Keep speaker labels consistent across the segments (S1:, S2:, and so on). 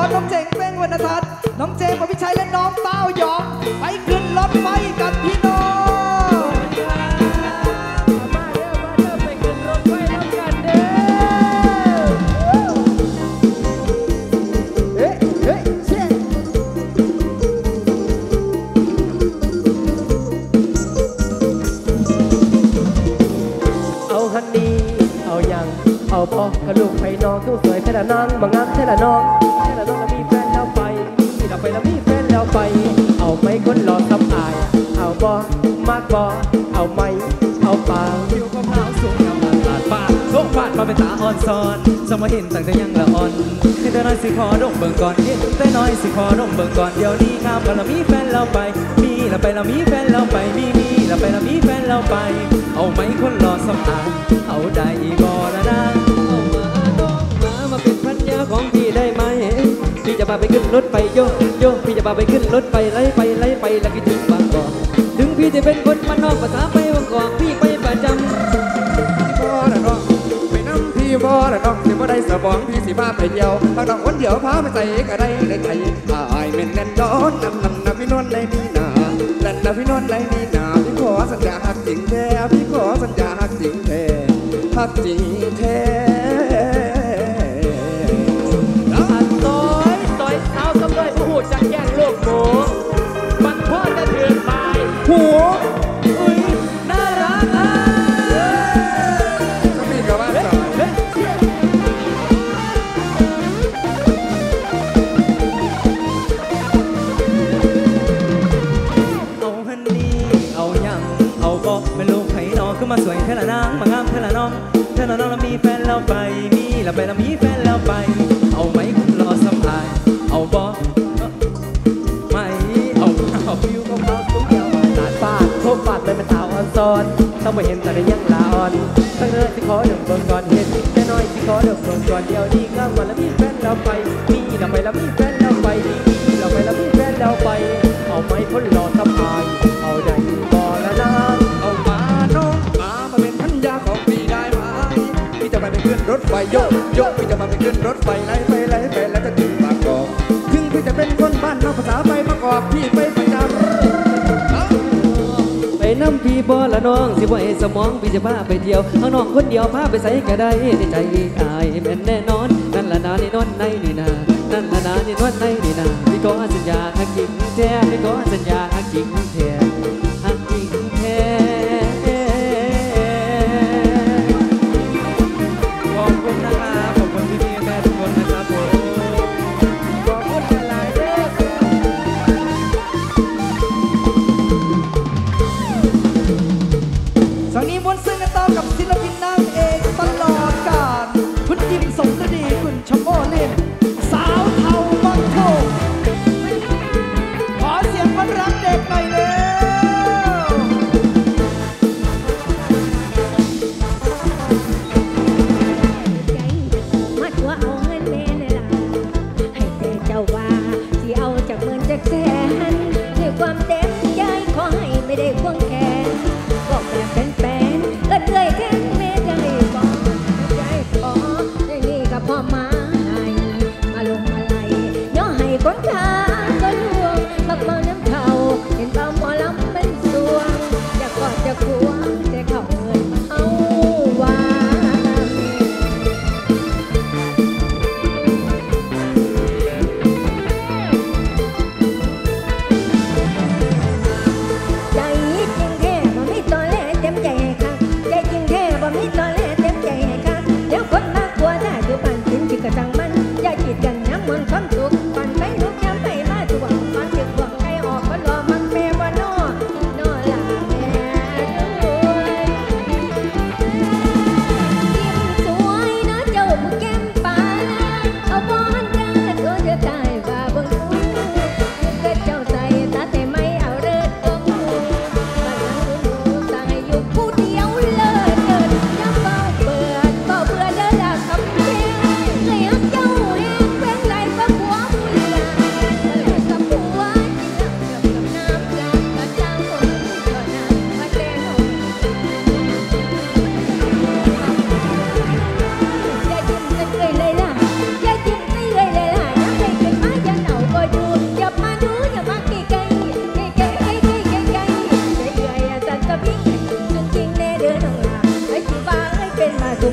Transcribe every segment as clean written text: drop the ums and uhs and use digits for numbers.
S1: น้องเจงเป้งวรรณทัศน์น้องเจมส์อภิชัยและน้องเต้ายองไปขึ้นรถไฟกับพี่น้อง
S2: มาเด้อไปขึ้นรถไฟน้ำกันเด้อ
S1: เฮ้ยเชี่ย
S2: เอาคันนี้เอาอย่างเอาพอกระลูกไปน้องตู้สวยแค่ละนางบางงามแค่ละน้องแล้วมีแฟนแล้วไปเราไปแล้วมีแฟนแล้วไปเอาไม่คนรอทำอายเอาบอมากบอเอาไม่เอาเปล่า
S3: ผิวขาวสูงงามตาดปาดโชคฟาดมาเป็นตาอ่อนซ้อนสมาเห็นตั้งแต่ยังละอ่อนให้แต่น้อยสิขอดมเบิ่งก่อนเห็นแต่น้อยสิขอดมเบิ่งก่อนเดี๋ยวนี้ข้ามกันแล้วมีแฟนเราไปมีเราไปแล้วมีแฟนเราไปมีเราไปแล้วมีแฟนเราไปเอาไหมคนรอสำอางเอาได้บ่ละนะ
S2: เอามาน้องมาเป็นพันยาของพี่ได้ไหมพี่จะพาไปขึ้นรถไปโยพี่จะพาไปขึ้นรถไปไล่ไปแล้วคิดถึงบางกอกถึงพี่จะเป็นคนมันนอกภาษาไปบางกอกพี่ไปประจำ
S3: บ่ละน้องไปน้ำพี่บ่ละน้องสิบ่ได้สมองพี่สิพาไปเดียวบางน้องคนเดียวพาไปใส่ก็ได้ในใจอายแม่นแน่นนอนนำพี่นวลเลยนี่นาลันพี่นวลเลยนี่นาพี่ขอสัญญาหักจริงแท้พี่ขอสัญญาหักจริงแท้หักจริงแท้
S2: ต่อยเท้าสำเร็จผู้หูจักแย่งโลกโหมันพ่อจะเถื่อนไป
S3: หัว
S2: อุ้ยน่ารักอ่ะ
S3: ก็มีกับว่าสอนเอาฮันนี่เอายังเอาบอกเป็นลูกไผ่นอขึ้นมาสวยเท่าละนางมางามเท่าละน้องเท่าละน้องแล้วมีแฟนแล้วไปมีแล้วไปแล้วมีแฟนแล้วไปเอาไหมคุณรอสำอายเอาบอกไม่เอา
S2: ผิวขาวตุ้งเดียวตาดปาดโคบปาดเลยเป็นสาวอ่อนซ้อนต้องไปเห็นแต่ในยังลาอ่อนตั้งเนื้อที่ขอเดิมเบิ่งก่อนเห็นแค่น้อยที่ขอเดิมเบิ่งก่อนเดียวนี้ก็มาแล้วมีแฟนเราไปมีเราไปแล้วมีแฟนเราไปมีเราไปแล้วมีแฟนเราไปเอาไหมคนรอสำอายเอาได้บ่ละนะ
S3: เอามาน้องมาเป็นพันยาของพี่ได้ไหมพี่จะมาไปขึ้นรถไฟโยพี่จะมาไปขึ้นรถไฟไล่ไปแล้วจะถึงบางกอกถึงพี่จะเป็นคนบ้านนอกภาษาไปประกอบพี่ไปประจำ
S2: ไปน้ำพี่บ่ละน้องสิบ่ให้สมองพี่จะพาไปเที่ยวเอาน้องคนเดียวพาไปใส่ก็ได้ในใจอายแม่นแน่นอนนั่นละนานี่นอนในนี่นานั่นละนานี่นอนในนี่นาพี่ขอสัญญาหักจริงแท้พี่ขอสัญญาหักจริงแท้หักจริงแท้
S3: ขอบคุณนะครับขอบคุณพี่แม่ทุกคนนะครับผม
S2: ขอบคุณหลายเด้อ
S1: ช่วงนี้ม้วนซึ้งกันต่อกับศิลปินนางเอกตลอดกาลคุณยิมสมฤดีคุณชมโอเล่นสาวเทาบังโทขอเสียงคนรักเด็กหน่อยเลย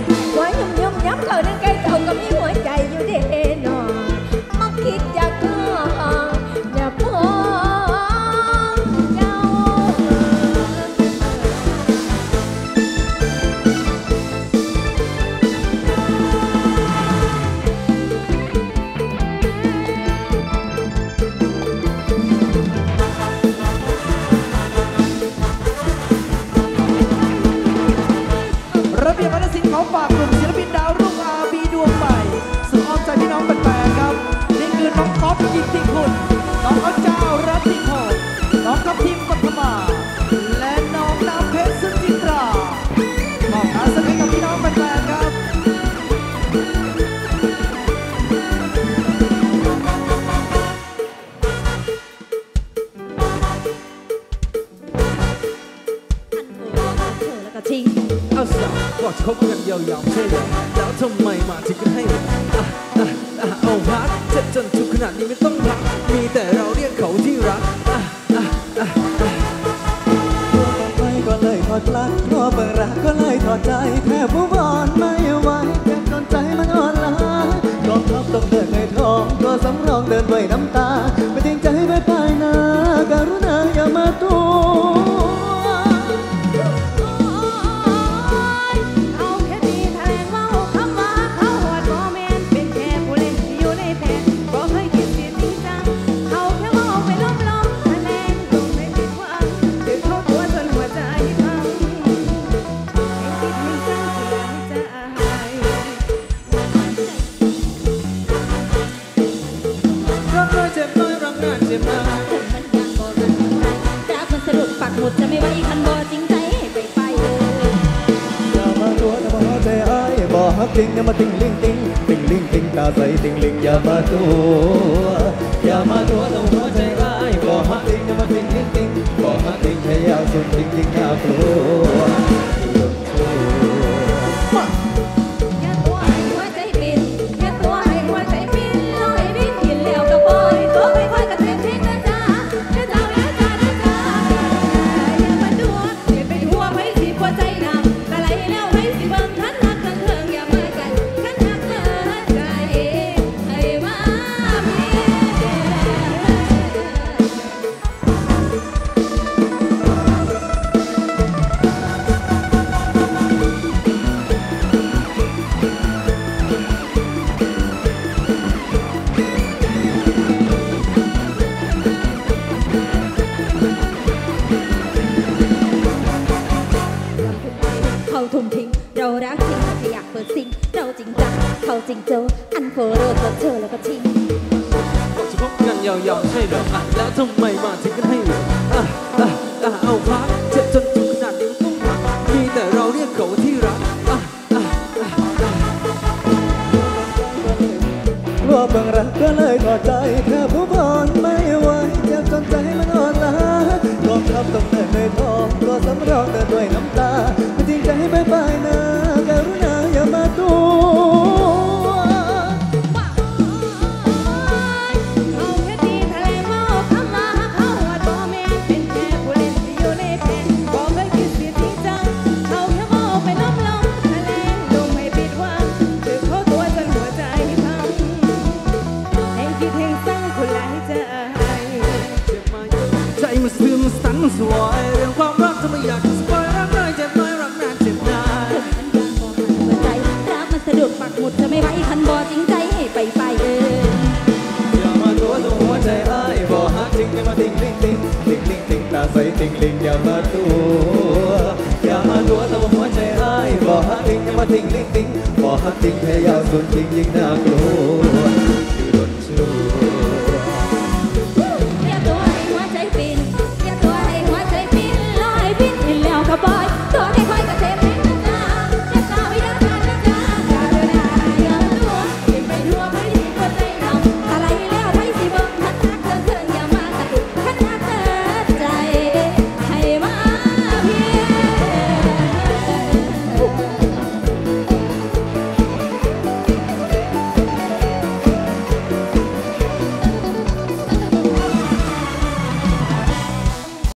S4: หัวยุ่มยุ่มย้ำเขาในใจเจ้าก็มีหัวใจอยู่เด้นอมักคิดอยากท้องอยากพ้องเจ้า
S1: ระเบียบวัฒนศิลป์ขอฝากกลุ่มศิลปินดาวรุ่งอาบีดวงใหม่สู่อ้อมใจพี่น้องแฟนๆครับนี่คือน้องก๊อฟยิงที่คุณน้องเอาเจ้ารัตติพงศ์น้องทัพทิมปัทมาและน้องน้ำเพชรสุจิตราขอบอาสนะกับพี่น้องแฟนๆครับ
S4: แล้วก็ทิ้ง
S3: เอาสาวกอดคบกันยาวๆใช่เหรอแล้วทำไมมาถึงกันให้เอาพักเจ็บจนทุกขนาดนี้ไม่ต้องรักมีแต่เราเรียกเขาที่รัก
S5: ไปก็เลยถอดปลั๊กพอเปิดรักก็เลยถอดใจแทบผู้บอนไม่ไหวเจ็บจนใจมันอ่อนล้ากองทัพต้องเดินในท้องตัวสำรองเดินด้วยน้ำตาไม่ทิ้งใจไปปลายนาการุณาอย่ามาตัว
S4: เอาแค่ดีแถลงว่าคำว่าเขาหอดบ่แม่นเป็นแค่ผู้เล่นที่อยู่ในแผนบ่เคยคิดเสียจริงจังเขาแค่ว่าไปล้มแถลงลงไม่ผิดหวังดึงเข้าตัวจนหัวใจพังให้คิดให้จังคืออยากจะอาย
S3: รักน้อยเจ็บน้อยรักนานเจ็บนาน
S4: มันยังบ่รักใจรักมันสะดุดปักหมุดจะไม่ไหวคันบ่จริงใจให้ไปเลย
S5: อย่ามาตัวอย่ามาใจอ้ายบ่ฮักจริงอย่ามาติงลิงติงติงลิงติงตาใสติงลิงอย่ามาตัวอย่ามาตัวต้องหัวใจอ้ายบ่ฮักจริงอย่ามาติงลิงติงบ่ฮักจริงแค่อยากสุดจริงจริงน่ากลัว
S4: แค่ตัวให้หัวใจบินแค่ตัวให้หัวใจบินลอยบินกินแล้วก็ปล่อยตัวค่อยๆกระเทงเทงนะจ๊ะนะจ๊ะนะจ๊ะนะจ๊ะอย่ามาดัวอย่าไปทั่วให้สิหัวใจดำตะไหลแล้วให้สิเบิ่งขันหักขันเถิงอย่ามากันขันหักเถิงใจให้มาเพียเขาทุ่มทิ้งเรารักจริงไม่อยากเปิดซิงเราจริงจังเขาจริงโจอันโฟโรตัวเธอแล้วก็ทิ้ง
S3: บอกจะคบกันยาวๆใช่เหรอแล้วทำไมมาถึงกันให้เหรอเอาพักเจ็บจนทุกขนาดนี้ไม่ต้องรักมีแต่เราเรียกเขาที่รัก
S5: รัวเบิ่งรักก็เลยถอดใจแทบผู้บอนไม่ไหวเจ็บจนใจมันอ่อนล้ากองทัพต้องเดินในท้องตัวสำรองเดินด้วยน้ำตาไม่ทิ้งใจไปปลายนาการุณาอย่ามาตัว
S4: เอาแค่ดีทะเลเมาคำว่าเขาหอดบ่แม่นเป็นแค่ผู้เล่นที่อยู่ในแผนบ่เคยคิดเสียจริงจังเขาแค่เมาไปล้มทะเลลงไม่ผิดหวังดึงเข้าตัวจนหัวใจพังให้คิดให้สั่งคนหลายใจ
S3: ใจมันสะเทือนมันสั่นมันสวายเรื่องความรักจะไม่อยากจะสปอยรักน้อยเจ็บน้อยรักนานเจ็บนาน
S4: มันยังบ่หันหัวใจรักมันสะดุดปักหมุดจะไม่ไหวคันบ่จริงใจให้ไปเอิ้น
S5: อย่ามาตัวต้องหัวใจอ้ายบ่ฮักจริงอย่ามาติงลิงติงติงลิงติงตาใสติงลิงอย่ามาตัวอย่ามาตัวต้องหัวใจอ้ายบ่ฮักจริงอย่ามาติงลิงติงบ่ฮักจริงแค่อยากสุดจริงยิ่งน่ากลัว